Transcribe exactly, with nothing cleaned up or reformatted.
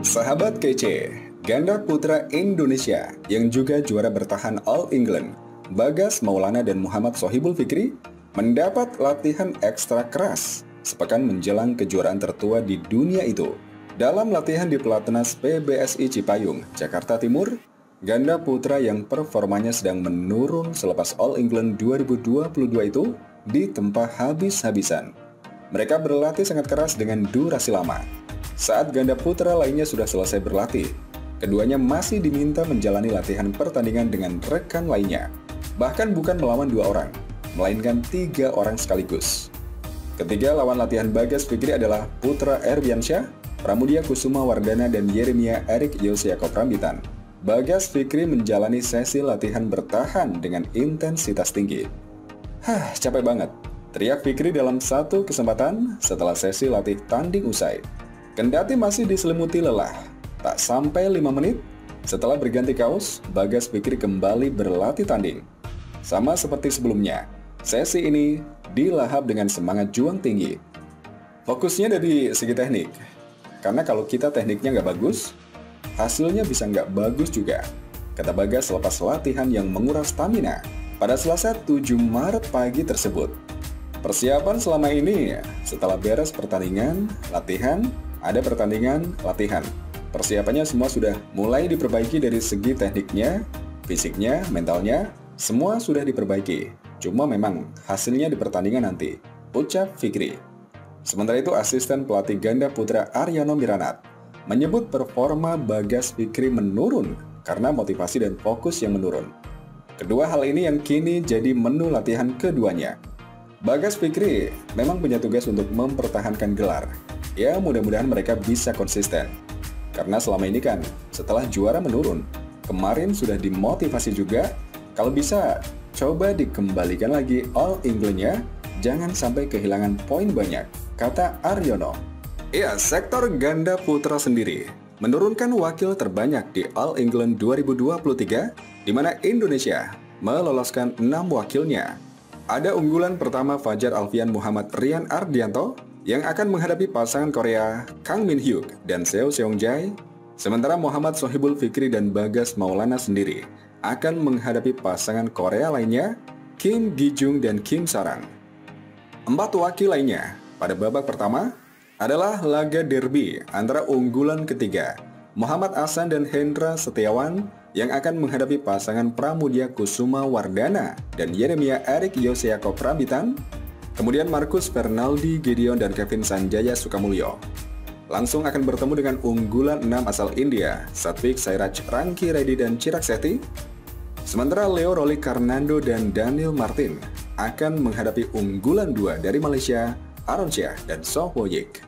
Sahabat kece, ganda putra Indonesia yang juga juara bertahan All England, Bagas Maulana dan Muhammad Sohibul Fikri mendapat latihan ekstra keras sepekan menjelang kejuaraan tertua di dunia itu. Dalam latihan di Pelatnas P B S I Cipayung, Jakarta Timur, ganda putra yang performanya sedang menurun selepas All England dua ribu dua puluh dua itu ditempa habis-habisan. Mereka berlatih sangat keras dengan durasi lama. Saat ganda putra lainnya sudah selesai berlatih, keduanya masih diminta menjalani latihan pertandingan dengan rekan lainnya. Bahkan bukan melawan dua orang, melainkan tiga orang sekaligus. Ketiga lawan latihan Bagas Fikri adalah Putra Erbiansyah, Pramudia Kusuma Wardana, dan Yeremia Erik Yosiakop Rambitan. Bagas Fikri menjalani sesi latihan bertahan dengan intensitas tinggi. Hah, capek banget, teriak Fikri dalam satu kesempatan setelah sesi latih tanding usai. Kendati masih diselimuti lelah, tak sampai lima menit setelah berganti kaos, Bagas Fikri kembali berlatih tanding. Sama seperti sebelumnya, sesi ini dilahap dengan semangat juang tinggi. Fokusnya dari segi teknik, karena kalau kita tekniknya nggak bagus, hasilnya bisa nggak bagus juga, kata Bagas selepas latihan yang menguras stamina pada Selasa tujuh Maret pagi tersebut. Persiapan selama ini, setelah beres pertandingan, latihan, ada pertandingan, latihan. Persiapannya semua sudah mulai diperbaiki dari segi tekniknya, fisiknya, mentalnya, semua sudah diperbaiki. Cuma memang hasilnya di pertandingan nanti, ucap Fikri. Sementara itu asisten pelatih ganda putra Aryano Miranat menyebut performa Bagas Fikri menurun karena motivasi dan fokus yang menurun. Kedua hal ini yang kini jadi menu latihan keduanya. Bagas Fikri memang punya tugas untuk mempertahankan gelar. Ya, mudah-mudahan mereka bisa konsisten. Karena selama ini kan, setelah juara menurun, kemarin sudah dimotivasi juga, kalau bisa, coba dikembalikan lagi All England-nya, jangan sampai kehilangan poin banyak, kata Aryono. Ya, sektor ganda putra sendiri menurunkan wakil terbanyak di All England dua ribu dua puluh tiga, di mana Indonesia meloloskan enam wakilnya. Ada unggulan pertama Fajar Alfian Muhammad Rian Ardianto, yang akan menghadapi pasangan Korea Kang Min Hyuk dan Seo Seong Jae, sementara Muhammad Sohibul Fikri dan Bagas Maulana sendiri akan menghadapi pasangan Korea lainnya Kim Gi-jung dan Kim Sarang. Empat wakil lainnya pada babak pertama adalah laga derby antara unggulan ketiga Muhammad Ahsan dan Hendra Setiawan yang akan menghadapi pasangan Pramudia Kusuma Wardana dan Yeremia Erik Yosiakop Rambitan. Kemudian Marcus Fernaldi Gideon dan Kevin Sanjaya Sukamulyo langsung akan bertemu dengan unggulan enam asal India, Satvik Sairaj Ranki Reddy dan Chirag Sethi. Sementara Leo Roli Karnando dan Daniel Martin akan menghadapi unggulan dua dari Malaysia, Aaron Syah dan Soh Woyik.